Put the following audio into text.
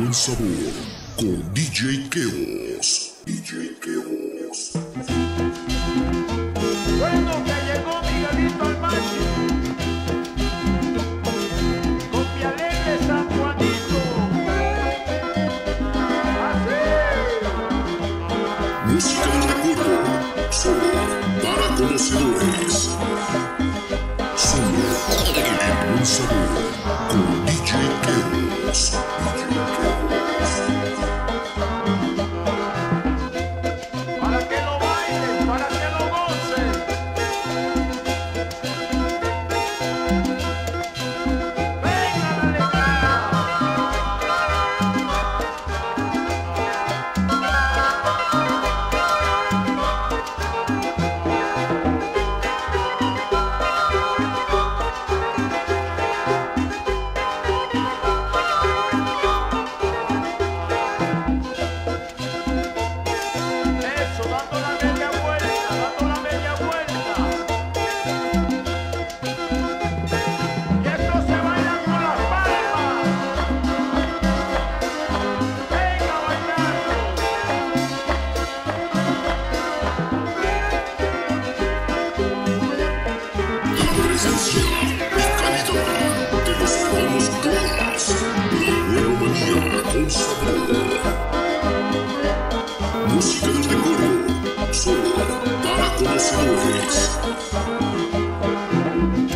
buen sabor con DJ Keoss. DJ Keoss. Bueno, que llegó Miguelito al macho con mi alegre San Juanito. Así. Música del recuerdo, solo para conocedores. Solo el buen sabor con DJ Keoss. Para que lo bailen, para que lo gocen. Venga la alegría. Eso, dando la media vuelta, dando la media vuelta. Y esto se baila con las palmas. Venga bailando. La presencia y calidad de los vamos todas. La buena manía con sabor. Música del recuerdo, solo para conocedores.